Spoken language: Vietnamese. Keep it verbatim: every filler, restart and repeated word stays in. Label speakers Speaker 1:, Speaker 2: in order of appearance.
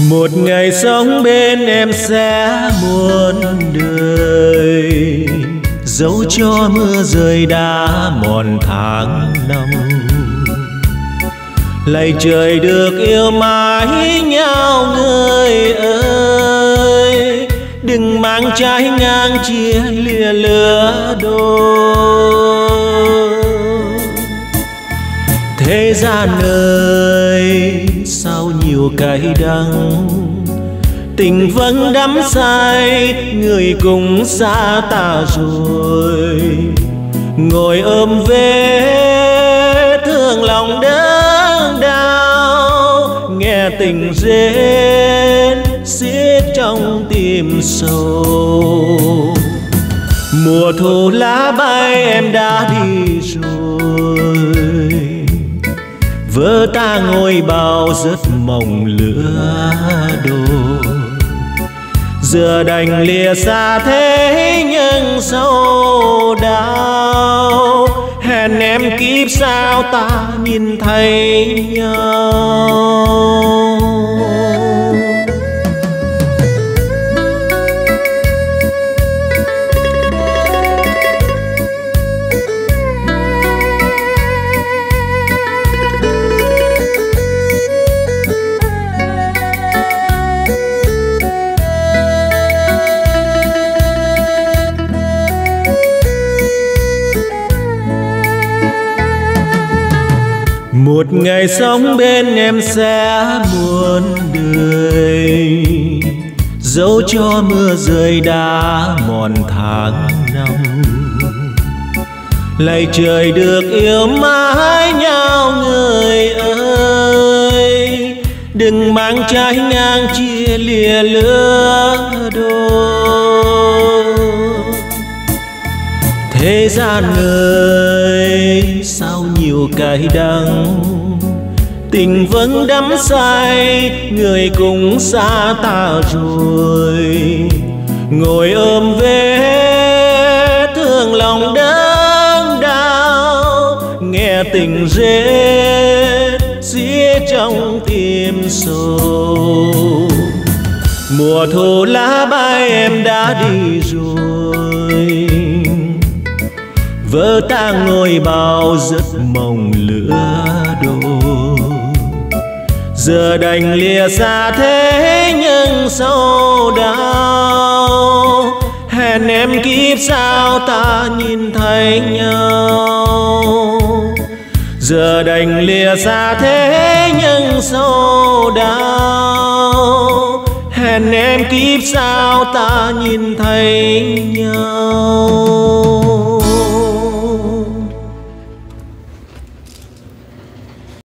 Speaker 1: Một ngày sống bên em sẽ muôn đời, dẫu cho mưa rơi đã mòn tháng năm. Lạy trời được yêu mãi nhau người ơi, đừng mang trái ngang chia lìa lửa đôi. Thế gian ơi sao nhiều cay đắng, tình vẫn đắm say, người cũng xa ta rồi. Ngồi ôm vết thương lòng đớn đau, nghe tình rên xiết trong tim sâu. Mùa thu lá bay em đã đi rồi, vỡ ta ngôi bao rất mộng lửa đôi. Giờ đành lìa xa thế nhưng sâu đau, hẹn em kiếp sau ta nhìn thấy nhau. Một ngày sống bên em sẽ muôn đời, dẫu cho mưa rơi đã mòn tháng năm. Lạy trời được yêu mãi nhau người ơi, đừng mang trái ngang chia lìa lứa đôi. Thế gian ơi sao nhiều cay đắng, tình vẫn đắm say, người cũng xa ta rồi. Ngồi ôm vết thương lòng đớn đau, nghe tình rên xiết trong tim sâu. Mùa thu lá bay em đã đi rồi, vỡ ta ngôi bao rất mộng lửa đôi. Giờ đành lìa xa thế nhưng sâu đau, hẹn em kiếp sau ta nhìn thấy nhau. Giờ đành lìa xa thế nhưng sâu đau, hẹn em kiếp sau ta nhìn thấy nhau.